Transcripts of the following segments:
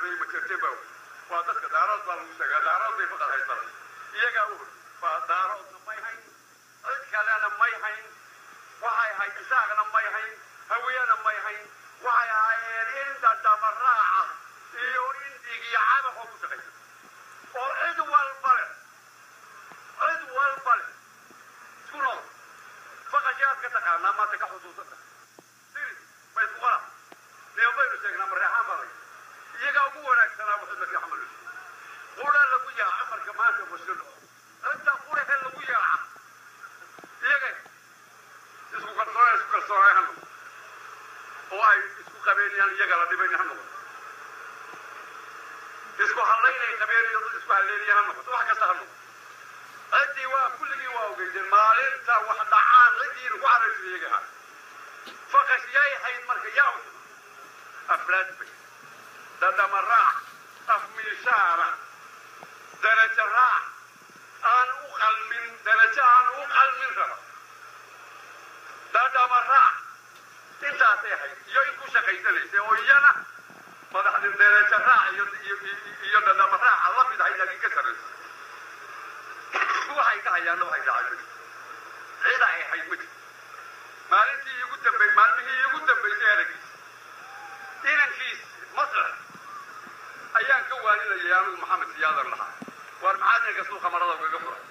iyo majarteba waa dadka daarood baa lagu sheegaa daarood bay faqad haystaan iyaga waa daaroodna may hayn cid kalena may hayn waxay hayd isaagana may hayn hawiyana may hayn waxay ahaayeen inta damaraaca iyo indigii cabaqa ku shaqaysa oo cid walba leh isku nool faqashaad ka taqaanaa maanta ka xusuusata siri bay fuqara leo baynu sheegnaa mareexaan baa lay iyagaa ugu wanaagsanaa wuxuu markii xamalu qura lagu yaaca marka maanta washilo inta qurahe lagu yaaca iyaga isku kalsoonayaan oo ay isku qabeynayaan iyaga la dhibaynayaan noqoto isku halaynay qabeynayaan dad isku haleynayaan noqoto wax kasta ha noqoto عدي وكل يواجد المالين تا واحد عام عدي وعلى الجيجا فقش جاي حين مركز يوم أفلات بي ده مرة أفمي شارع درجة راح أنا أقل من درجة أنا أقل من ربع ده مرة أنت أتحي يوم كوشة كيسلي سوينا ما ده درجة راح يو ده مرة الله بدأ يلاقي كسر waxay ka hayaan waxay dhacay cid ay haymid maalintii ugu dambeeyay maalmihii ugu dambeeyay aragis inankiis masar ayaan ka waalinayay anigu maxamed siyaadar lahaa war maxaad ka suuqa marada uga furay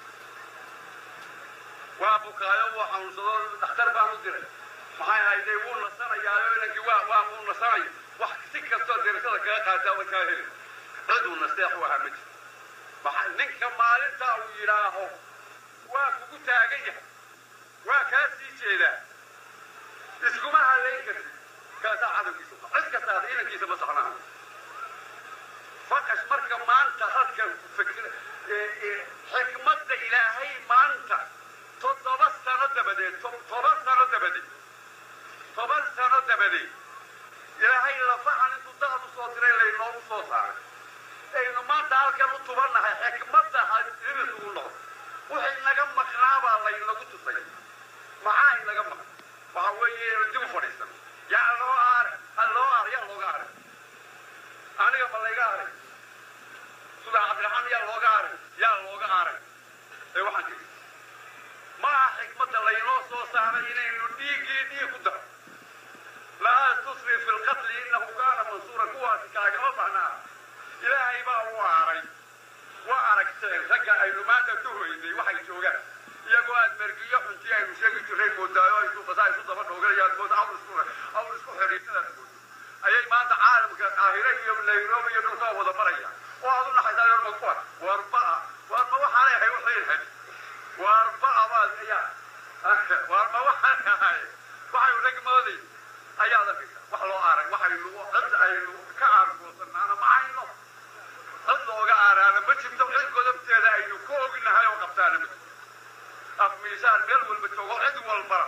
waa bukaayo waxaan soo dhakhtar baan u diray maxay hayday wuu nasanayaa inankii waa wuu nasanay wax si kasta deersada kaga qaadaa way ka helin cid uu nasteex waxa mid ninka maalinta uu yiraaho waa kugu taagan yahay waa ka sii jeeda iskuma haleyn kartid kaasa cadowgiisa cid kasta inankiisa ma saxnaa faqash marka maanta halkan fikir xikmadda ilaahay maanta 7 sano dabadeed 7 sano dabadeed ilaahay la fahan intuu dad u soo diray laynoogu soo saaray aynu maanta halkan u tubanahay xikmadda hadiridu u noqdo wixii naga maqnaabaa laynagu tusay maxaa inaga maqan waxa weeye dib u fadhiisan yaa loo aar yaa looga aar aniga ma layga aar sida cabdiraxmaan yaa looga aar ee waxaan jiri ma xikmadda laynoo soo saaray inaynu dhiig ku daro laa tusri fi lqatli innahu kaana mansuura kuwaasi kaagama bahnaa ilaahay baa u aaray waa aragteen ragga aynu maanta duhoynay waxay joogaan iyagoo aad mergiyo xuntii aynu sheegi jirray moodaayo ay suuqasaa isu daba dhooganayaan mood awr isku xiriiradaas mood ayay maanta caalamka qaahire iyo nairobi iyo dhulkaa wada maraya oo aad u naxaysaa yorma kuwa warma waxaanay ahay waxay warma abaad ayaa warma waxaan ahay waxay rag mooday ayaa arkaysa wax loo aaray waxaynu cid aynu ka aargoosanaana maxayno cid looga aaraana ma jirto cid godobteeda aynu ku ognahay oo qabtaana ma jirto af miisaan meel walba joogo cid walbara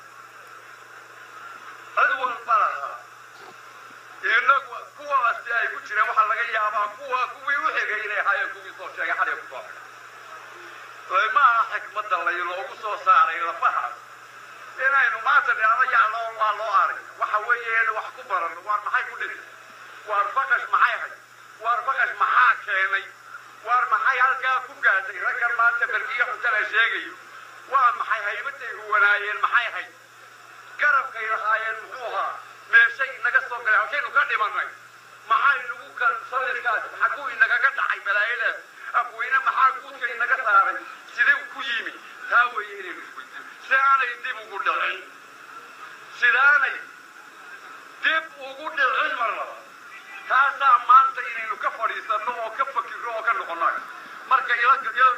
inagu kuwaasi ay ku jireen waxaa laga yaabaa kuwii u xigay inay ahaayeen kuwii soo sheegay xadhiga ku soo xigay ma aha xikmadda laynoogu soo saaray lafaha inaynu maanta dhahdo yaa waa loo aaray waxa weeye wax ku baran waar maxay ku dhintay waar faqash maxay ahay waar faqash maxaa keenay waar maxay halkaa ku gaadhay raggan maanta markiyo xunta la sheegayo waa maxay haybatay huwanaayeen maxay ahay garabkay lahaayeen muxuu ahaa meeshay naga soo galay halkaynu ka dhimanay maxay nagu salirkaas xaguu inagaga dhacay balaayadaas afweyne maxaa guudka inaga saaray sidee ku yimi taa weeye inaynu isweydiino sidaanay dib ugu dhicin mar laba taasaa maanta inaynu ka fadhiisanno oo ka fakirro oo ka noqonnayo marka ila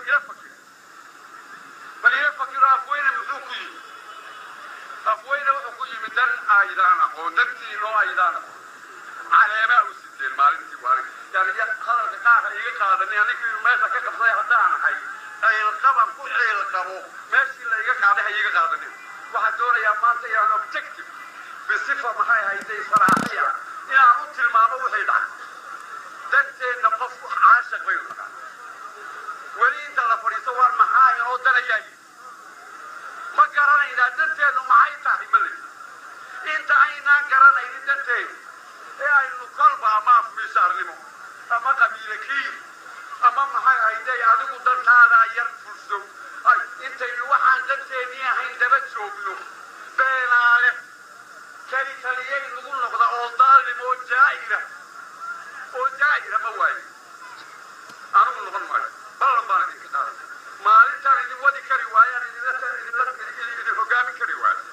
fakiro afweyne muxuu ku yimi afweyne wuxuu ku yimi dan aydaan aqoon dantii loo aydaan aqoon caleemaa u siteen maalintii waarig yani hadalka qaarka iga qaadanay anigii meesha ka qabsaday haddaan ahay ciilqaban ku ciilqabo meeshii la iga qaaday ha iga qaadanin waxaan doonayaa maanta inaan objective bisifa maxay hayday saraaxiya inaan u tilmaamo wixii dhacay danteenna qof caashaq baynu naqaan weli inta la fadhiisto war maxaa inoo danayaa ma garanaynaa danteennu maxay tahay male inta aynaan garanaynin danteenu يعني نقلبها ما في سارنمو أما قبيلكي أما محا هيدي أدو دنتانا يرفضو أي أنت الوحان دنتيني هين دبت شوبنو بينالي كاليين نقول نقضى أولدال مو جائرة موالي أنا أقول نقول مالي بلن بانك كتاب مالي تاني ودي كريوايا اللي هقامي كريوايا